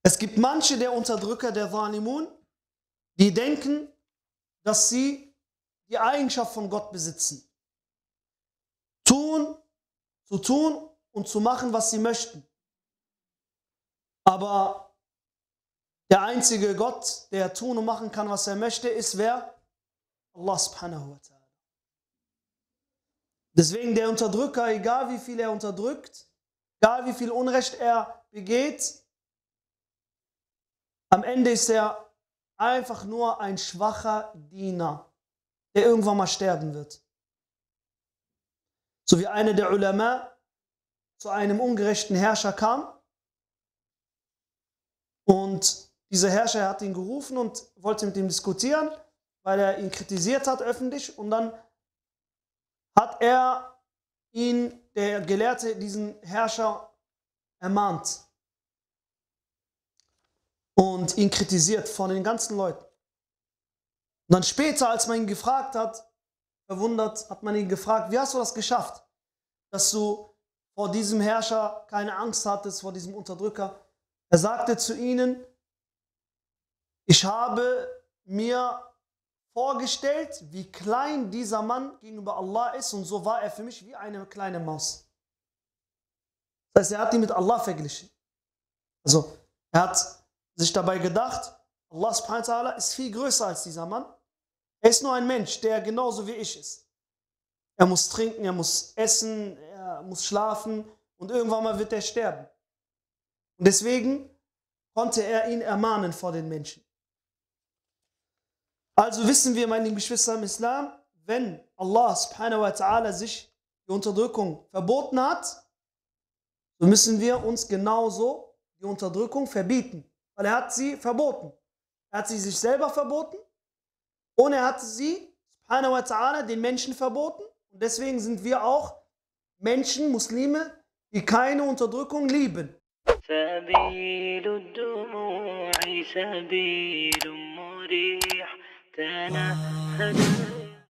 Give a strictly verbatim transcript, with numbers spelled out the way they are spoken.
Es gibt manche der Unterdrücker, der Zalimun, die denken, dass sie die Eigenschaft von Gott besitzen. Tun, zu tun und zu machen, was sie möchten. Aber der einzige Gott, der tun und machen kann, was er möchte, ist wer? Allah subhanahu wa ta'ala. Deswegen der Unterdrücker, egal wie viel er unterdrückt, egal wie viel Unrecht er begeht, am Ende ist er einfach nur ein schwacher Diener, der irgendwann mal sterben wird. So wie einer der Ulama zu einem ungerechten Herrscher kam und dieser Herrscher hat ihn gerufen und wollte mit ihm diskutieren, weil er ihn kritisiert hat öffentlich, und dann hat er ihn, der Gelehrte, diesen Herrscher ermahnt und ihn kritisiert von den ganzen Leuten. Und dann später, als man ihn gefragt hat, verwundert, hat man ihn gefragt, wie hast du das geschafft, dass du vor diesem Herrscher keine Angst hattest, vor diesem Unterdrücker? Er sagte zu ihnen, ich habe mir vorgestellt, wie klein dieser Mann gegenüber Allah ist, und so war er für mich wie eine kleine Maus. Das heißt, er hat ihn mit Allah verglichen. Also, er hat sich dabei gedacht, Allah subhanahu wa ta'ala ist viel größer als dieser Mann. Er ist nur ein Mensch, der genauso wie ich ist. Er muss trinken, er muss essen, er muss schlafen und irgendwann mal wird er sterben. Und deswegen konnte er ihn ermahnen vor den Menschen. Also wissen wir, meine lieben Geschwister im Islam, wenn Allah subhanahu wa ta'ala sich die Unterdrückung verboten hat, so müssen wir uns genauso die Unterdrückung verbieten. Weil er hat sie verboten. Er hat sie sich selber verboten und er hat sie, subhanahu wa ta'ala, den Menschen verboten. Und deswegen sind wir auch Menschen, Muslime, die keine Unterdrückung lieben. سبيل الدموع سبيل مريح تنهد